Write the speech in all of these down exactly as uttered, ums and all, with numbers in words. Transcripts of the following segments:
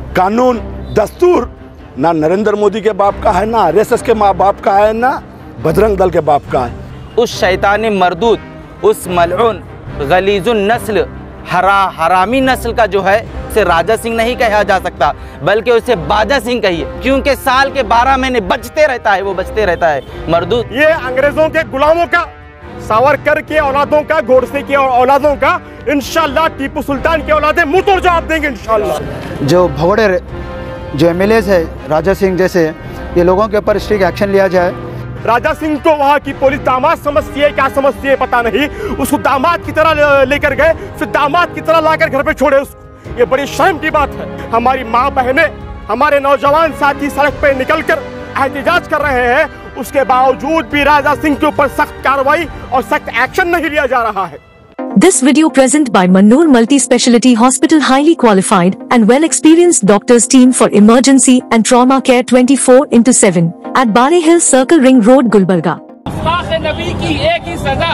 कानून दस्तूर ना नरेंद्र मोदी के बाप का है, ना आर एस एस के माँ बाप का है, ना बजरंग दल के बाप का है। उस शैतानी मरदूद, उस मलऊन गलीजुन नस्ल, हरा हरामी नस्ल का जो है उसे राजा सिंह नहीं कहा जा सकता, बल्कि उसे बाजा सिंह कहिए, क्योंकि साल के बारह महीने बचते रहता है, वो बचते रहता है मरदूद। ये अंग्रेजों के गुलामों का, सावरकर के औलादों का, गोडसे के औलादों का, इंशाल्लाह टीपू सुल्तान के औलादे मुंह तोड़ जवाब देंगे इंशाल्लाह। जो भगोड़े जो एम एल एज है राजा सिंह जैसे, ये लोगों के ऊपर स्ट्रिक्ट एक्शन लिया जाए। राजा सिंह को वहाँ की पुलिस दामाद समझती है, क्या समझती है पता नहीं, उसको दामाद की तरह लेकर गए, फिर दामाद की तरह लाकर घर पे छोड़े उसको। ये बड़ी शर्म की बात है। हमारी माँ बहनें, हमारे नौजवान साथी सड़क पे निकलकर एहतजाज कर रहे हैं, उसके बावजूद भी राजा सिंह के ऊपर सख्त कार्रवाई और सख्त एक्शन नहीं लिया जा रहा है। This video present by Mannur Multi-Speciality Hospital, highly qualified and well-experienced doctors team for emergency and trauma care twenty-four into seven at Bare Hill Circle Ring Road, Gulbarga. गुस्ताख नबी की एक ही सजा,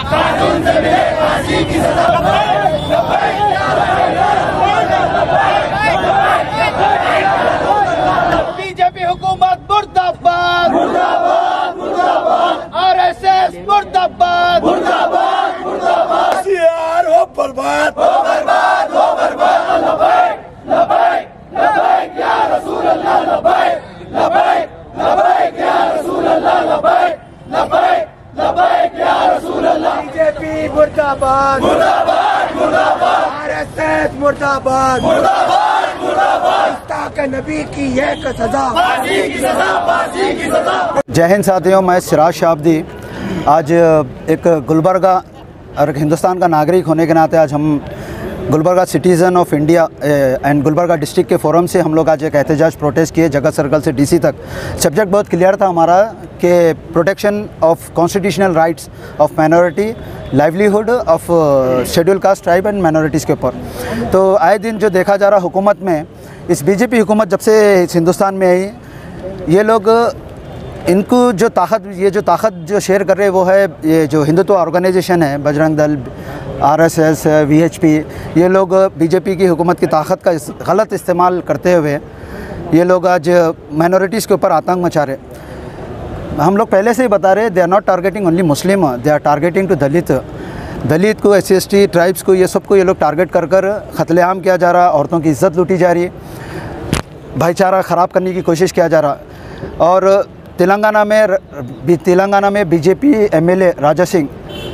बीजेपी हुकूमत मुर्दाबाद, मुर्दाबाद, मुर्दाबाद, आरएसएस मुर्दाबाद, मुर्दाबाद, मुर्दाबाद, यार हो बर्बाद, हो बर्बाद, हो बर्बाद, लबैक, लबैक, लबैक या रसूल अल्लाह, लबैक, लबैक, लबैक या रसूल अल्लाह, लबैक, लबैक, लबैक या रसूल अल्लाह। बीजेपी मुर्दाबाद, मुर्दाबाद, मुर्दाबाद, आरएसएस मुर्दाबाद, मुर्दाबाद, मुर्दाबाद, गुस्ताख नबी की एक सजा, फांसी की सजा, फांसी की सजा। जय हिंद साथियों, मैं सिराज शाब्दी। आज एक गुलबर्गा और एक हिंदुस्तान का नागरिक होने के नाते आज हम Gulbarga citizens of India and Gulbarga district के फोरम से हम लोग आज एक एहतजाज प्रोटेस्ट किए जगत सर्कल से डीसी तक। सब्जेक्ट बहुत क्लियर था हमारा कि protection of constitutional rights of minority, livelihood of schedule caste, tribe and minorities के ऊपर। तो आए दिन जो देखा जा रहा हुकूमत में, इस बीजेपी हुकूमत जब से इस हिंदुस्तान में आई, ये लोग इनको जो ताकत ये जो ताकत जो शेयर कर रहे हैं वो है ये जो हिंदुत्व ऑर्गेनाइजेशन है, बजरंग दल, आरएसएस, वीएचपी, ये लोग बीजेपी की हुकूमत की ताकत का गलत इस्तेमाल करते हुए ये लोग आज माइनॉरिटीज़ के ऊपर आतंक मचा रहे। हम लोग पहले से ही बता रहे, they are not targeting only Muslim, they are targeting to Dalit दलित को, S C S T tribes को, ये सबको ये लोग टारगेट कर कर कत्लेआम किया जा रहा, औरतों की इज़्ज़त लूटी जा रही, भाईचारा ख़राब करने की कोशिश किया जा रहा। और तेलंगाना में तेलंगाना में बीजेपी एमएलए राजा सिंह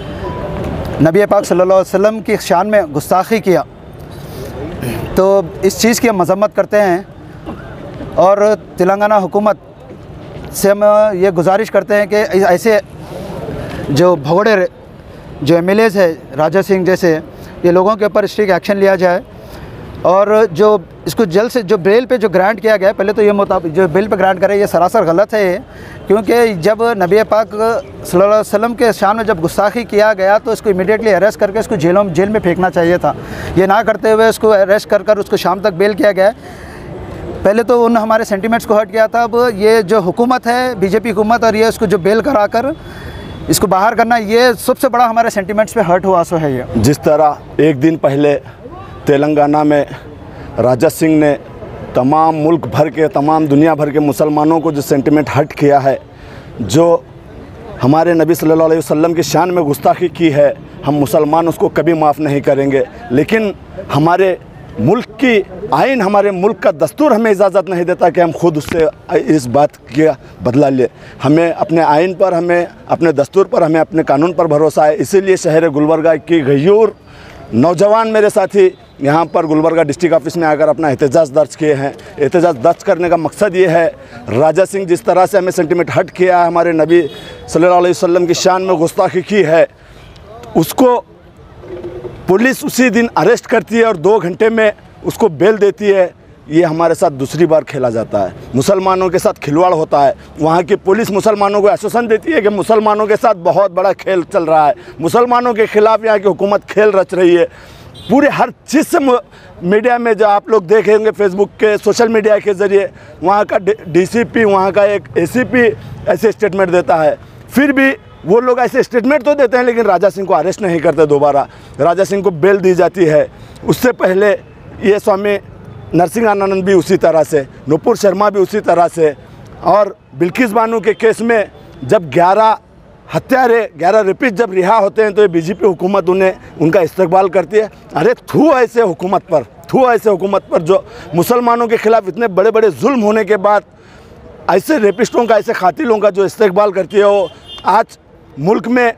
नबी पाक सल्लल्लाहु अलैहि वसल्लम की शान में गुस्ताखी किया, तो इस चीज़ की हम मजम्मत करते हैं। और तेलंगाना हुकूमत से हम ये गुजारिश करते हैं कि ऐसे जो भगोड़े जो एमएलएज है राजा सिंह जैसे, ये लोगों के ऊपर स्ट्रिक्ट एक्शन लिया जाए। और जो इसको जल्द से जो बेल पे जो ग्रांट किया गया, पहले तो ये मुताबिक जो बेल पे ग्रांट करे ये सरासर गलत है, क्योंकि जब नबी पाक सल्लल्लाहु अलैहि वसल्लम के शान में जब गुस्ताखी किया गया तो इसको इमीडिएटली अरेस्ट करके इसको जेलों जेल में फेंकना चाहिए था। ये ना करते हुए इसको अरेस्ट कर कर उसको शाम तक बेल किया गया। पहले तो उन हमारे सेंटिमेंट्स को हर्ट किया था। अब ये जो हुकूमत है बीजेपी हुकूमत, और ये इसको जो बेल करा कर इसको बाहर करना, ये सबसे बड़ा हमारे सेंटिमेंट्स पे हर्ट हुआ सो है। ये जिस तरह एक दिन पहले तेलंगाना में राजा सिंह ने तमाम मुल्क भर के, तमाम दुनिया भर के मुसलमानों को जो सेंटिमेंट हर्ट किया है, जो हमारे नबी सल्लल्लाहु अलैहि वसल्लम की शान में गुस्ताखी की है, हम मुसलमान उसको कभी माफ़ नहीं करेंगे। लेकिन हमारे मुल्क की आइन, हमारे मुल्क का दस्तूर हमें इजाज़त नहीं देता कि हम खुद उससे इस बात का बदला ले। हमें अपने आइन पर, हमें अपने दस्तूर पर, हमें अपने कानून पर भरोसा है। इसीलिए शहर गुलबर्गा की गयूर नौजवान मेरे साथी यहाँ पर गुलबर्गा डिस्ट्रिक्ट ऑफिस में आकर अपना एहतजाज दर्ज किए हैं। एहतजाज दर्ज करने का मकसद ये है, राजा सिंह जिस तरह से हमें सेंटिमेंट हट किया है, हमारे नबी सल्लल्लाहु अलैहि वसल्लम की शान में गुस्ताखी की है, उसको पुलिस उसी दिन अरेस्ट करती है और दो घंटे में उसको बेल देती है। ये हमारे साथ दूसरी बार खेला जाता है, मुसलमानों के साथ खिलवाड़ होता है। वहाँ की पुलिस मुसलमानों को आश्वासन देती है कि मुसलमानों के साथ बहुत बड़ा खेल चल रहा है, मुसलमानों के ख़िलाफ़ यहाँ की हुकूमत खेल रच रही है। पूरे हर चीज़ से मीडिया में जो आप लोग देखेंगे, फेसबुक के, सोशल मीडिया के ज़रिए, वहाँ का डीसीपी, वहाँ का एक एसीपी ऐसे स्टेटमेंट देता है। फिर भी वो लोग ऐसे स्टेटमेंट तो देते हैं, लेकिन राजा सिंह को अरेस्ट नहीं करते। दोबारा राजा सिंह को बेल दी जाती है। उससे पहले ये स्वामी नरसिंह आनंद भी उसी तरह से, नुपुर शर्मा भी उसी तरह से, और बिल्किस बानो के केस में जब ग्यारह हत्यारे ग्यारह रेपिस्ट जब रिहा होते हैं तो ये बीजेपी हुकूमत उन्हें उनका इस्तकबाल करती है। अरे थू ऐसे हुकूमत पर, थू ऐसे हुकूमत पर जो मुसलमानों के ख़िलाफ़ इतने बड़े बड़े जुल्म होने के बाद ऐसे रेपिस्टों का, ऐसे कातिलों का जो इस्तकबाल करती है। वो आज मुल्क में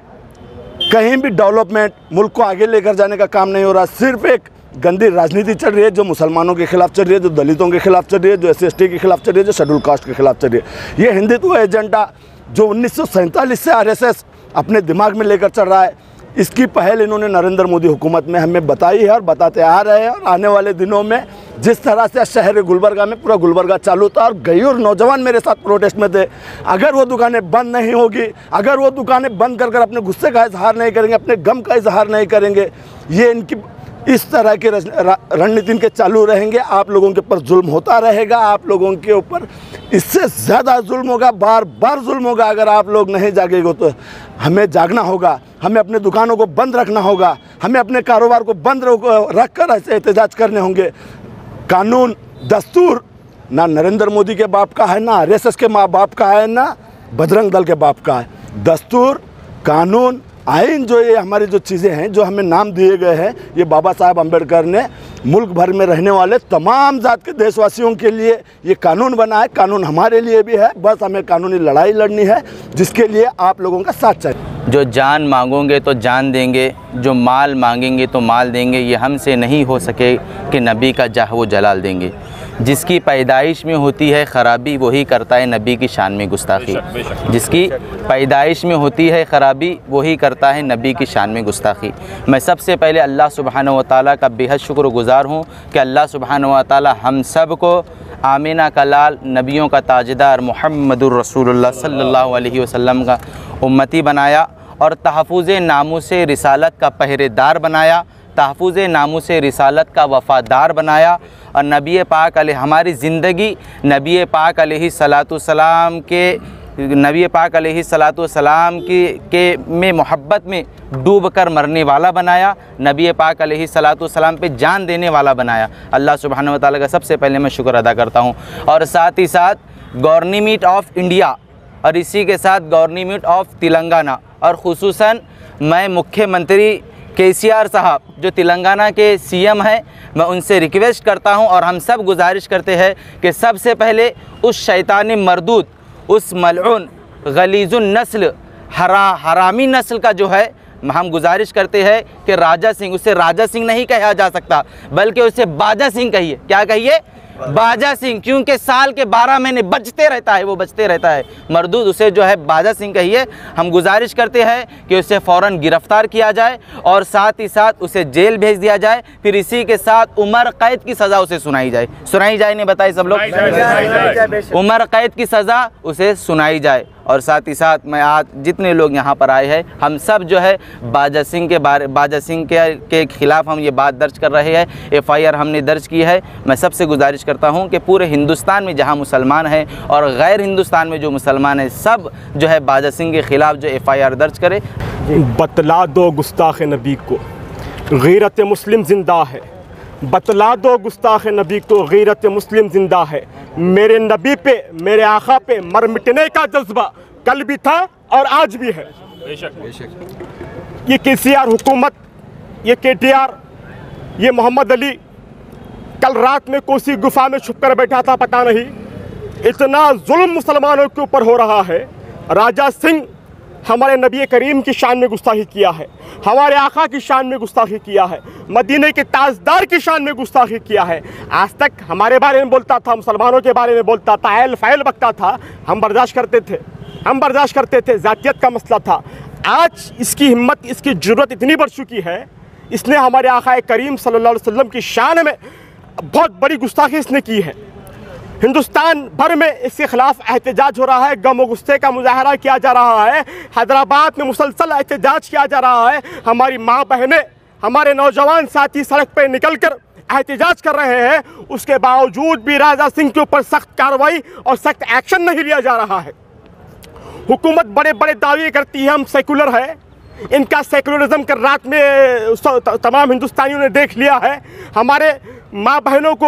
कहीं भी डेवलपमेंट, मुल्क को आगे लेकर जाने का काम नहीं हो रहा। सिर्फ एक गंदी राजनीति चल रही है जो मुसलमानों के खिलाफ चल रही है, जो दलितों के खिलाफ चल रही है, जो एस सी एस टी के खिलाफ चल रही है, जो शेड्यूल कास्ट के खिलाफ चल रही है। ये हिंदुत्व एजेंडा जो उन्नीस सौ सैंतालीस से आर एस एस अपने दिमाग में लेकर चल रहा है, इसकी पहल इन्होंने नरेंद्र मोदी हुकूमत में हमें बताई है और बताते आ रहे हैं। और आने वाले दिनों में जिस तरह से शहर गुलबर्गा में पूरा गुलबर्गा चालू था और गयूर नौजवान मेरे साथ प्रोटेस्ट में थे, अगर वो दुकानें बंद नहीं होगी, अगर वो दुकानें बंद कर कर अपने गुस्से का इजहार नहीं करेंगे, अपने गम का इजहार नहीं करेंगे, ये इनकी इस तरह के रणनीति इनके चालू रहेंगे, आप लोगों के ऊपर जुल्म होता रहेगा, आप लोगों के ऊपर इससे ज़्यादा जुल्म होगा, बार बार जुल्म होगा। अगर आप लोग नहीं जागेंगे तो हमें जागना होगा, हमें अपने दुकानों को बंद रखना होगा, हमें अपने कारोबार को बंद रख कर ऐसे एहतजाज करने होंगे। कानून दस्तूर ना नरेंद्र मोदी के बाप का है, ना आर एस एस के माँ बाप का है, ना बजरंग दल के बाप का है। दस्तूर, कानून, आइन, जो ये हमारी जो चीज़ें हैं, जो हमें नाम दिए गए हैं, ये बाबा साहब अम्बेडकर ने मुल्क भर में रहने वाले तमाम जात के देशवासियों के लिए ये कानून बना है। कानून हमारे लिए भी है, बस हमें कानूनी लड़ाई लड़नी है, जिसके लिए आप लोगों का साथ चाहिए। जो जान मांगोगे तो जान देंगे, जो माल मांगेंगे तो माल देंगे, ये हमसे नहीं हो सके कि नबी का जाह वो जलाल देंगे। जिसकी पैदाइश में होती है ख़राबी वही करता है नबी की शान में गुस्ताखी। जिसकी पैदाइश में होती है ख़राबी वही करता है नबी की शान में गुस्ताखी। मैं सबसे पहले अल्लाह सुब्हानहू व तआला का बेहद शुक्रगुज़ार हूँ कि अल्लाह सुब्हानहू व तआला हम सब को आमीना का लाल, नबियों का ताजदार मुहम्मदुर रसूलुल्लाह सल्लल्लाहु अलैहि वसल्लम का उम्मती बनाया और तहफ़्फ़ुज़ नामूस रिसालत का पहरेदार बनाया, तहफ़्फ़ुज़ नामूस रिसालत का वफ़ादार बनाया। और नबी पाक अलैहि हमारी ज़िंदगी नबी पाक अलैहि सलातु सलाम के नबी पाक अलैहि सलातु सलाम की के में मोहब्बत में डूब कर मरने वाला बनाया, नबी पाक अलैहि सलातु सलाम पे जान देने वाला बनाया। अल्लाह सुब्हानहू व तआला का सबसे पहले मैं शुक्र अदा करता हूँ। और साथ ही साथ गवर्नमेंट ऑफ इंडिया और इसी के साथ गवर्नमेंट ऑफ तेलंगाना और ख़ुसूसन मैं मुख्यमंत्री के सी आर साहब जो तेलंगाना के सी एम हैं, मैं उनसे रिक्वेस्ट करता हूं और हम सब गुजारिश करते हैं कि सबसे पहले उस शैतानी मरदूद, उस मलऊन गलीजुन नस्ल, हरा हरामी नस्ल का जो है, हम गुजारिश करते हैं कि राजा सिंह, उसे राजा सिंह नहीं कहा जा सकता बल्कि उसे बाजा सिंह कहिए। क्या कहिए? बाजा सिंह, क्योंकि साल के बारह महीने बचते रहता है, वो बचते रहता है मरदूद, उसे जो है बाजा सिंह कहिए। हम गुजारिश करते हैं कि उसे फ़ौरन गिरफ़्तार किया जाए और साथ ही साथ उसे जेल भेज दिया जाए, फिर इसी के साथ उम्र कैद की सज़ा उसे सुनाई जाए। सुनाई जाए नहीं बताइए सब लोग? उम्र कैद की सज़ा उसे सुनाई जाए। और साथ ही साथ मैं आज जितने लोग यहाँ पर आए हैं, हम सब जो है बाजा सिंह के बारे बाजा सिंह के के ख़िलाफ़ हम ये बात दर्ज कर रहे हैं, एफ़ आई आर हमने दर्ज की है। मैं सबसे गुजारिश करता हूँ कि पूरे हिंदुस्तान में जहाँ मुसलमान हैं और गैर हिंदुस्तान में जो मुसलमान हैं, सब जो है बाजा सिंह के ख़िलाफ़ जो एफ़ आई आर दर्ज करे। बतला दो गुस्ताख नबी को गैरत मुस्लिम ज़िंदा है, बतला दो गुस्ताख नबी को गैरत मुस्लिम ज़िंदा है। मेरे नबी पे, मेरे आका पे मर मिटने का जज्बा कल भी था और आज भी है। बेशक ये के सी आर हुकूमत, ये के टी आर, ये मोहम्मद अली कल रात में कोसी गुफा में छुप कर बैठा था, पता नहीं इतना जुल्म मुसलमानों के ऊपर हो रहा है। राजा सिंह हमारे नबी करीम की शान में गुस्ताखी किया है, हमारे आका की शान में गुस्ताखी किया है, मदीने के ताजदार की शान में गुस्ताखी किया है। आज तक हमारे बारे में बोलता था, मुसलमानों के बारे में बोलता था, एल फाइल बकता था, हम बर्दाश्त करते थे, हम बर्दाश्त करते थे, जातियत का मसला था। आज इसकी हिम्मत, इसकी ज़रूरत इतनी बढ़ चुकी है, इसने हमारे आका करीम सल्लल्लाहु अलैहि वसल्लम की शान में बहुत बड़ी गुस्ताखी इसने की है। हिंदुस्तान भर में इसके खिलाफ एहतजाज हो रहा है, गम और गुस्से का मुजाहरा किया जा रहा है, हैदराबाद में मुसलसल एहतजाज किया जा रहा है। हमारी माँ बहनें, हमारे नौजवान साथी सड़क पर निकल कर एहतजाज कर रहे हैं, उसके बावजूद भी राजा सिंह के ऊपर सख्त कार्रवाई और सख्त एक्शन नहीं लिया जा रहा है। हुकूमत बड़े बड़े दावे करती है हम सेकुलर है, इनका सेकुलरिज्म कर रात में तमाम हिंदुस्तानियों ने देख लिया है। हमारे माँ बहनों को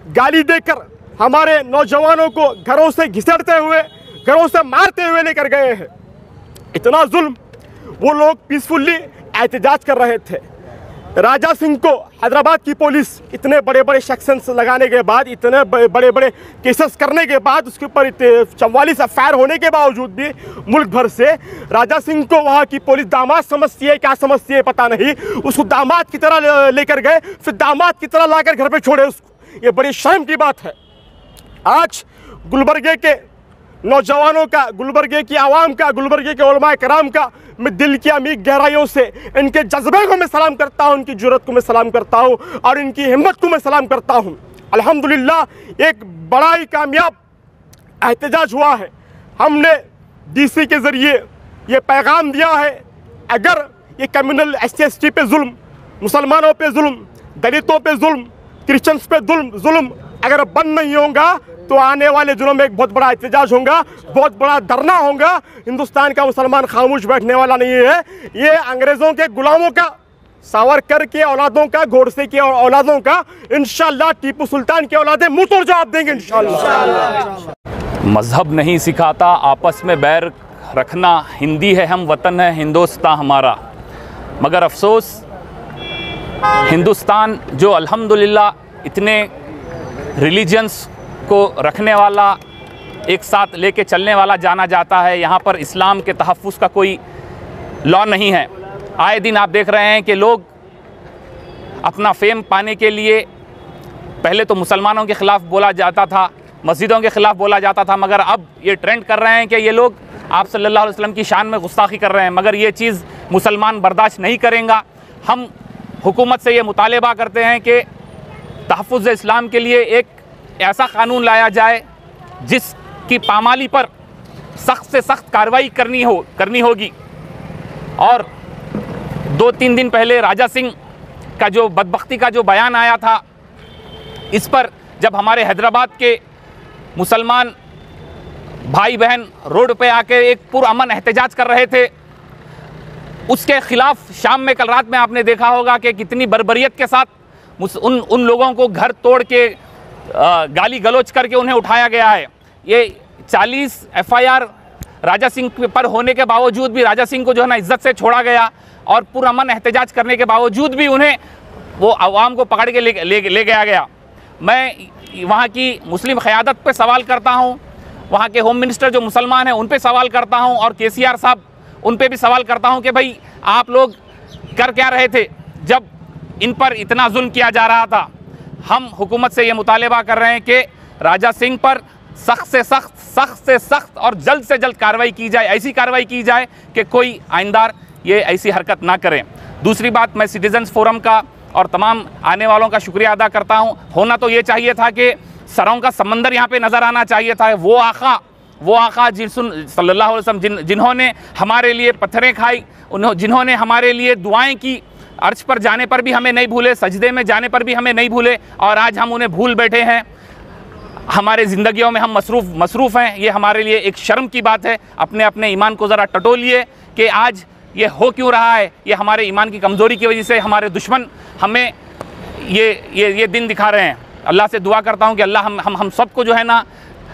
गाली देकर हमारे नौजवानों को घरों से घिसड़ते हुए, घरों से मारते हुए लेकर गए हैं। इतना जुल्म, वो लोग पीसफुली एहतजाज कर रहे थे। राजा सिंह को हैदराबाद की पुलिस इतने बड़े बड़े सेक्शंस लगाने के बाद, इतने बड़े बड़े केसेस करने के बाद, उसके ऊपर चौवालीस एफ आई आर होने के बावजूद भी मुल्क भर से राजा सिंह को वहाँ की पुलिस दामाद समझती है, क्या समझती है पता नहीं, उसको दामाद की तरह लेकर गए, फिर दामाद की तरह लाकर घर पे छोड़े उसको। ये बड़ी शर्म की बात है। आज गुलबर्गे के नौजवानों का, गुलबर्गे की आवाम का, गुलबर्गे के उलमा कराम का मैं दिल की अमीर गहराइयों से इनके जज्बे को मैं सलाम करता हूँ, इनकी जुर्रत को मैं सलाम करता हूँ और इनकी हिम्मत को मैं सलाम करता हूँ। अल्हम्दुलिल्लाह एक बड़ा ही कामयाब एहतजाज हुआ है। हमने डीसी के ज़रिए ये पैगाम दिया है, अगर ये communal S C S T पे जुल्म, मुसलमानों पे जुल्म, दलितों पे जुल्म, क्रिश्चियंस पे जुल्म जुल्म अगर बंद नहीं होगा तो आने वाले दिनों में एक बहुत बड़ा एहतजाज होगा, बहुत बड़ा धरना होगा। हिंदुस्तान का मुसलमान खामोश बैठने वाला नहीं है। ये अंग्रेज़ों के गुलामों का, सावरकर के औलादों का, गोडसे के औलादों का, इंशाअल्लाह टीपू सुल्तान के औलादे मुंह तोड़ जवाब देंगे इंशाअल्लाह। मज़हब नहीं सिखाता आपस में बैर रखना, हिंदी है हम वतन है हिंदुस्तान हमारा। मगर अफसोस हिंदुस्तान जो अल्हम्दुलिल्लाह इतने रिलीजन्स को रखने वाला, एक साथ लेके चलने वाला जाना जाता है, यहाँ पर इस्लाम के तहफ़्फ़ुज़ का कोई लॉ नहीं है। आए दिन आप देख रहे हैं कि लोग अपना फेम पाने के लिए पहले तो मुसलमानों के ख़िलाफ़ बोला जाता था, मस्जिदों के ख़िलाफ़ बोला जाता था, मगर अब ये ट्रेंड कर रहे हैं कि ये लोग आप सल्लल्लाहु अलैहि वसल्लम की शान में गुस्ताखी कर रहे हैं। मगर ये चीज़ मुसलमान बर्दाश्त नहीं करेंगे। हम हुकूमत से ये मुतालबा करते हैं कि तहफ़्फ़ुज़ इस्लाम के लिए एक ऐसा कानून लाया जाए जिसकी पामाली पर सख्त से सख्त कार्रवाई करनी हो करनी होगी। और दो तीन दिन पहले राजा सिंह का जो बदबख्ती का जो बयान आया था, इस पर जब हमारे हैदराबाद के मुसलमान भाई बहन रोड पे आके एक पुरअमन एहतजाज कर रहे थे, उसके ख़िलाफ़ शाम में कल रात में आपने देखा होगा कि कितनी बर्बरियत के साथ उन उन लोगों को घर तोड़ के गाली गलौज करके उन्हें उठाया गया है। ये चालीस F I R Raja Singh पर होने के बावजूद भी राजा सिंह को जो है ना इज्जत से छोड़ा गया और पुरअमन एहतजाज करने के बावजूद भी उन्हें वो अवाम को पकड़ के ले ले, ले गया गया। मैं वहाँ की मुस्लिम क़यादत पे सवाल करता हूँ, वहाँ के होम मिनिस्टर जो मुसलमान हैं उन पे सवाल करता हूँ और के सी आर साहब उन पे भी सवाल करता हूँ कि भाई आप लोग कर क्या रहे थे जब इन पर इतना जुल्म किया जा रहा था। हम हुकूमत से ये मुतालबा कर रहे हैं कि राजा सिंह पर सख्त से सख्त सख्त से सख्त और जल्द से जल्द कार्रवाई की जाए, ऐसी कार्रवाई की जाए कि कोई आइंदार ये ऐसी हरकत ना करें। दूसरी बात, मैं सिटीजन्स फोरम का और तमाम आने वालों का शुक्रिया अदा करता हूँ। होना तो ये चाहिए था कि सरों का समंदर यहाँ पे नज़र आना चाहिए था। वो आका वो आका जिन सल्लल्लाहु अलैहि वसल्लम जिन जिन्होंने हमारे लिए पत्थरें खाई, उन्होंने जिन्होंने हमारे लिए दुआएं की, अर्श पर जाने पर भी हमें नहीं भूले, सजदे में जाने पर भी हमें नहीं भूले, और आज हम उन्हें भूल बैठे हैं। हमारे ज़िंदगियों में हम मसरूफ़ मसरूफ़ हैं। ये हमारे लिए एक शर्म की बात है। अपने अपने ईमान को ज़रा टटोलिए कि आज ये हो क्यों रहा है। ये हमारे ईमान की कमज़ोरी की वजह से हमारे दुश्मन हमें ये ये ये दिन दिखा रहे हैं। अल्लाह से दुआ करता हूँ कि अल्लाह हम हम हम सबको जो है ना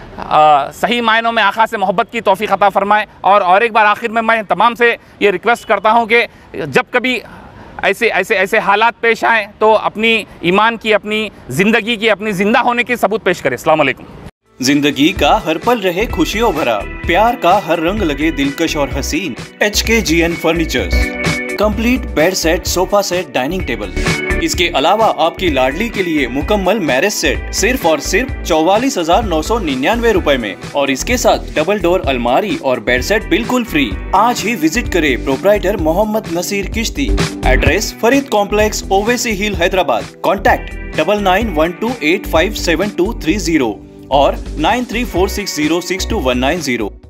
आ, सही मायनों में आका से मोहब्बत की तौफ़ीक़ अता फ़रमाए। और और एक बार आखिर में मैं तमाम से ये रिक्वेस्ट करता हूँ कि जब कभी ऐसे ऐसे ऐसे हालात पेश आएँ तो अपनी ईमान की, अपनी ज़िंदगी की, अपनी ज़िंदा होने की सबूत पेश करें। अस्सलाम वालेकुम। जिंदगी का हर पल रहे खुशियों भरा, प्यार का हर रंग लगे दिलकश और हसीन। H K G N furnitures, complete bed set, sofa set, dining table. इसके अलावा आपकी लाडली के लिए मुकम्मल मैरिज सेट सिर्फ और सिर्फ चौवालीस हजार नौ सौ निन्यानवे रूपए में, और इसके साथ डबल डोर अलमारी और बेड सेट बिल्कुल फ्री। आज ही विजिट करें proprietor Mohammed Naseer Kishti. Address Farid complex, Owaisi hill, Hyderabad. Contact double nine one two eight five seven two three zero और nine three four six zero six two one nine zero.